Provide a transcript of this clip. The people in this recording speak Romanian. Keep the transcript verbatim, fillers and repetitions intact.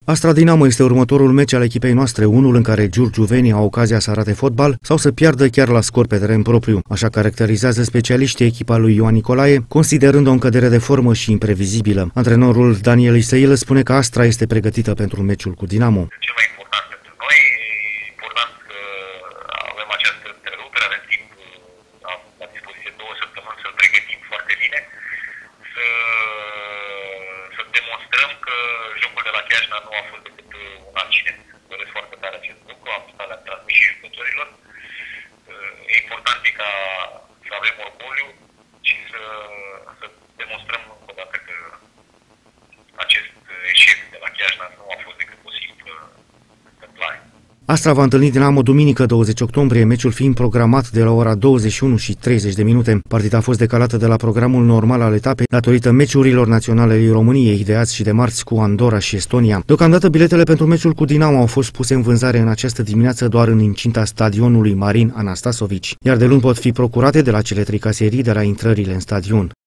Astra Dinamo este următorul meci al echipei noastre, unul în care giurgiuvenii au ocazia să arate fotbal sau să piardă chiar la scor pe teren propriu. Așa caracterizează specialiștii echipa lui Ioan Nicolae, considerând-o în cădere de formă și imprevizibilă. Antrenorul Daniel Isailă spune că Astra este pregătită pentru meciul cu Dinamo. Cel mai important pentru noi, e important că avem această întrerupere, avem timp, am la dispoziție două săptămâni să-l pregătim foarte bine, să, să demonstrăm că jocul de la Chiajna nu a fost decât un accident. Doresc foarte tare acest lucru, am stat la transmis și jucătorilor. E important e ca să avem orgoliu și să, să demonstrăm încă o dată că acest eșec de la Chiajna nu a fost decât o simplă întâmplare. Astra va întâlni Dinamo duminică douăzeci octombrie, meciul fiind programat de la ora douăzeci și unu și treizeci de minute. Partida a fost decalată de la programul normal al etapei datorită meciurilor naționale ale României de azi și de marți cu Andorra și Estonia. Deocamdată biletele pentru meciul cu Dinamo au fost puse în vânzare în această dimineață doar în incinta stadionului Marin Anastasovici, iar de luni pot fi procurate de la cele trei caserii de la intrările în stadion.